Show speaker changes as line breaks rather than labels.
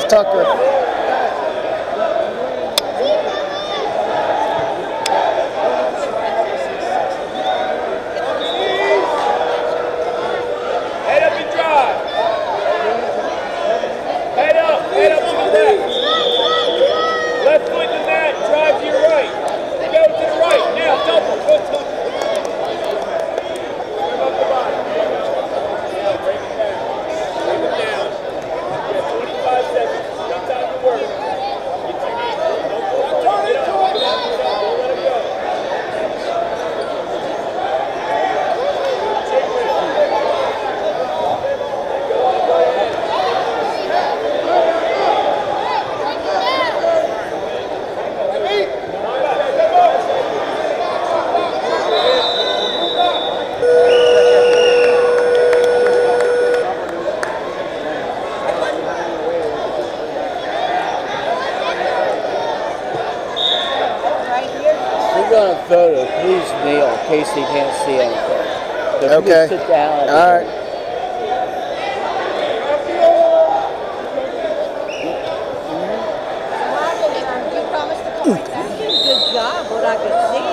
Tucker.
Head up to the left. Left foot in the mat, drive to your right. Go to the right. Now, double. Foot to swim up the body. Now, break it down. Break it down. You have 25 seconds. No time to work. Get your knees. Don't turn it up. Don't let it go.
Photo, please kneel in case he can't see anything. So
Okay.
Sit down.
All right.
You promised to come right back. Good job, what I could see.